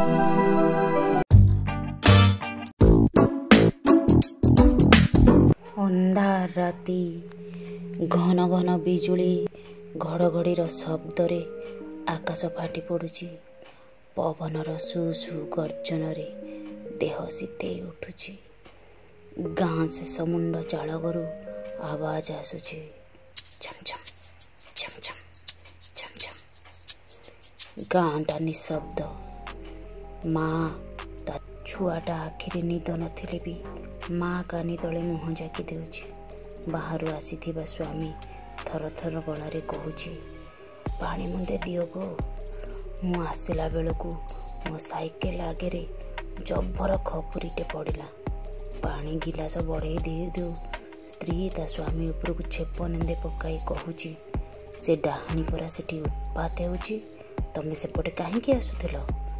अंधार राति घन घन बिजुली घड़घड़ीर शब्दरे आकाश फाटी पड़ुची। पवनर सु सु गर्जनरे देह शीतई उठुची। गाँ शेष मुंड चाड़गरु आवाज आसुची छम छम छम छम छम छम। गाँटा निशब्द। माँ ता छुआटा आखिरे निद नथिले भी माँ कानी तले मुह जाकी देउची। बाहरु आसीथिबा स्वामी थर थर गलारे कहूची, पानी मुंदे दियो गो। मु आसिला बेलकु मो साइकेल आगे जब्बर खपुरीटे पड़िला। पानी गिलास बढ़े दिए देउ स्त्री ता स्वामी उपरकु छेप निंदे पकाई कहूची, से डाहाणी परा सेठी उत्पात हेउची, तमे सेपटे काहींकी आसुथिल।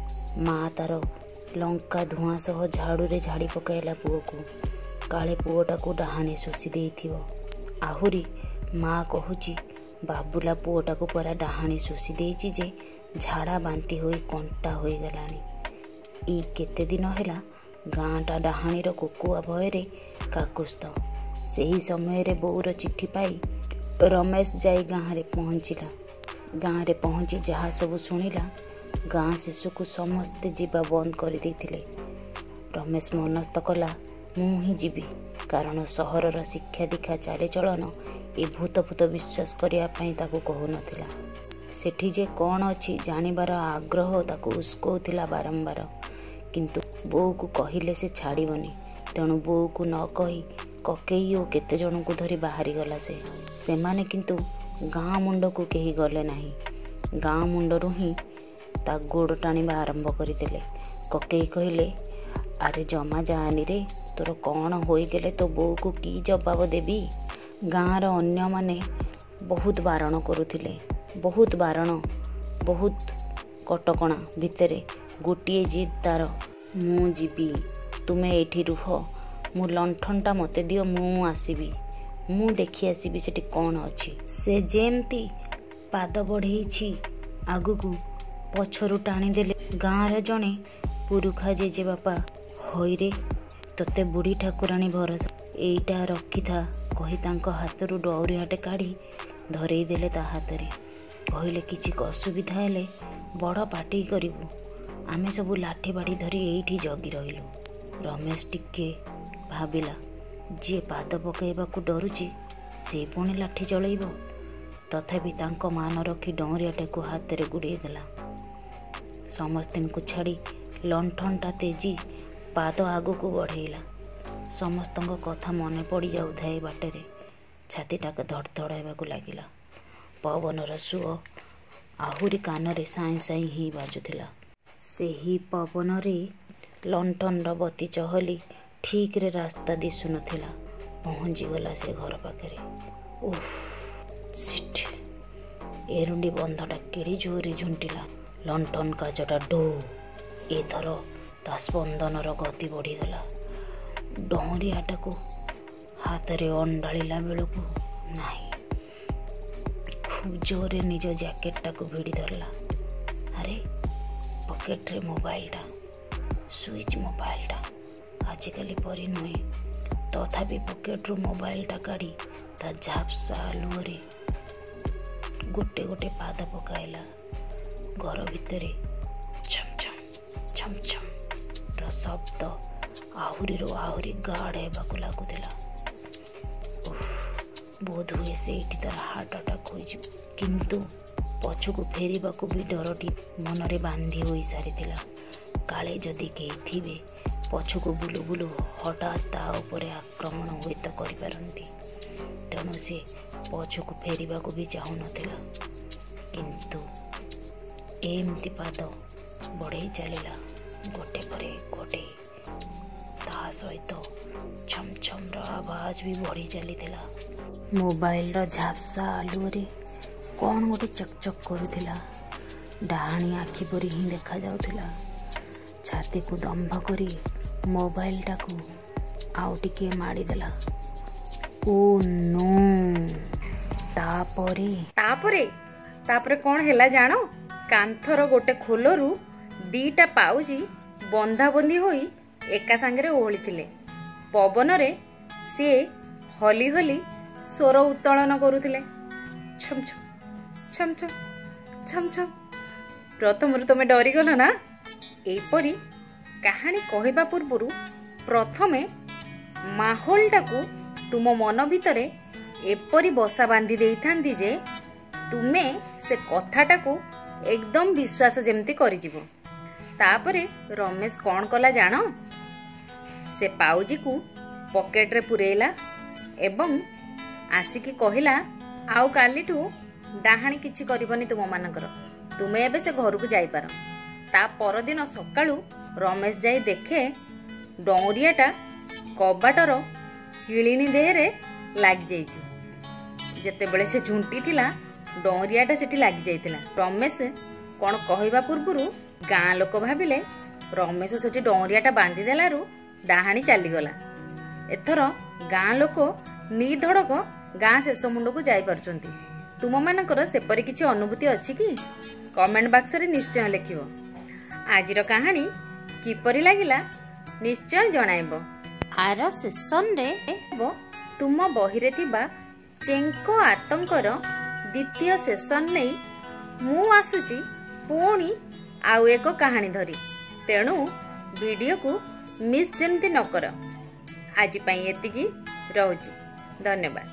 माँ तार लंका धुआं सह झाड़ू रे झाड़ी पकाइला पुओ को, काले पुओटाକୁ डाहाणी शोषी देइथिबो। आहुरी माँ कहूची, बाबुला पुओटाକୁ परा डाहाणी शोषी देइची जे झाड़ा बांती होई कंटा होई गलानी। ई केते दिन हैला गाँटा डाहाणीर कोकुआ भयरे काकुस्थ। सेही समय रे बोउर चिट्ठी पाई रमेश जाई गाँ रे पहुँचिला। गाँ रे पहुँची जहा सब शुणिला, गाँ शेषकु समस्ते जीवा बंद कर देइथिले। रमेश मनस्थ कला मु ही जीवी, कारण सहरर शिक्षा दीक्षा चालीचलन ए भूत भूत विश्वास करिया पई ताकू कहू नथिला। सेठी जे कौन अछि जानिबार आग्रह ताकू उस्कौथिला बारंबार, किंतु बोऊ को कहिले से छाड़िबनी। तेणु बोऊ को न कही ककेई ओ केते जन को धरी बाहरी गला। से माने किंतु गाँ मुंड को केही गले नाही। गाँ मुंडरू ही ता गोड़ टाणिबा आरंभ करदेले। ककेई कहिले, अरे जमा जानी रे, तोर कौन होई गेले तो बोऊ को की जवाब देबी। गाँर अन्य माने बहुत बारण करुथिले, बहुत बारण, बहुत कटकणा भितरे गोटिए जिद तार, मु जीवी, तुमे एठी रुह, मु लंठनटा मते दियो, मु आसीबी, मु देखि आसीबी सेठी कौन अछि। से जेमती पाद बढ़ेछि आगुकू पछरु टाणी देले गाँर जणे पुरुखा जेजे बापा, होइरे तोते बुढ़ी ठाकुराणी भरोसा, एइटा रखिथा कही तांको हाथरू डौरियाटे काढ़ी धरेई देले ता हाथरे। कहले, किछि असुविधा हेले बड़ पाटी करिबु, आमे सबु लाठी बाड़ी धरी एइठी जगी रहिलु। रमेश टिके भाबिला, जे पाद पकाइबाकू डरुची से पुणी लाठी चलैबो। तथापि तांको मान रखी डौरियाटेकू हाथरे गुड़ेई देला। समस्तଙ୍କୁ छाड़ी लंठनटा तेजी पाद आगू बढ़ेला। समस्तଙ୍କ कथा मने पड़ी जाउथाए बाटेरे, छातीटा धड़ धड़ हेबाकू लागिला। पवनर सुओ आहुरी कानरे साई साई ही बाजुथिला। सेही पवनरे लंठनर बत्ती चहली ठीक रे रास्ता दिसु नथिला। पहुँची गला से घर पाखरे। उफ सिट, एरुंडी बंधटा केड़ी जोरे झुंटिला। लंठन काचटा डो, एथर ता स्पंदनर गति बढ़ीगला। डहरियाटाकू हाथरे अंडाळिला बेलकू नाही, खूब जोरे निज जैकेटटाकू भिड़ी धरला। अरे पकेट्रे मोबाइलटा, स्विच मोबाइलटा आजिकाली परी नुहे। तथापि पकेट्रु मोबाइलटा काढ़ी ता झापसा आलुअरे गोटे गोटे पाद पकाइला। घर भितरे छम छम छम छम र शब्द आहुरी आहुरी गाढ़ हेबाकू लागुथिला। बोध हुए से तार हार्ट अटैक हो, किंतु पछकू फेरिबाकू भी डरटी मनरे बांधी होई सारिथिला। काले जदि केही थिबे पछकू बुलु बुलु हठात ता उपरे आक्रमण हुए तो करिपारंती। तेणु से पछकू फेरिबाकू भी चाहू नथिला। किंतु एमती पाद बढ़े चलिला गोटे परे गोटे। ता सहित छम छम र आवाज भी बढ़ी चलीथिला। मोबाइल र झापसा आलुअरे कौन गोटे चकचक करुथिला। डाहाणी आखि परी ही देखा जाउथिला। छाती को दंभ करी मोबाइल टाकू आउ टिके माड़ी देला। Oh no. तापरे तापरे तापरे कौन हैला जानो, कांथर गोटे खोलरू दीटा पाउजी बंधाबंधी होई एका सांगरे ओहळिथिले। पवनरे से हली हली स्वर उत्तोलन करुथिले। छम छम छम छम छम छम। प्रथम तुम डरी गल ना। एपरी कहानी कहवा पूर्व प्रथमे माहौलटा को तुम मन भितरे एपरी बसा बांधी देई थांदी जे तुमे से कथाटा को एकदम विश्वास जेमती करि जिवो। तापरे रमेश कौन कला जानो, से पाउजी को पॉकेट रे पुरेला एवं आसिकी कहिला आउ कालीठू डाहाणी किछि करबनी तुम मानकर, तुमे एबे से घर को जाई पार। ता परदिन सकाळू रमेश जाई देखे डौरियाटा कबाटर हिलिनी देहरे लाग जाइछि। जेतेबेले से झुंटी थिला डौरियाटा सेठी लाग जाइतिला। रमेश कौन कहवा पूर्व गाँ लोक भाविले रमेश सेठी डौरियाटा बांधी देलारू डाहाणी चलीगला। एथर गाँ लोक निधड़क गाँ शेष मुंड को जाई पारछंती। तुम मानकर सेपरी किछि अनुभूति अछि कि? कमेंट बॉक्स रे निश्चय लिखिबो। आजिर कहानी किपरि लागिला निश्चय जणाइबो। आर सेशन रे तुम बहिरे थिबा चेंको आतंकर द्वितीय सेशन नै मु आसुची पुणी आउ एक कहानी धरी। तेणु वीडियो को मिस जेमती न कर। आज पई एतिकी रहूची। धन्यवाद।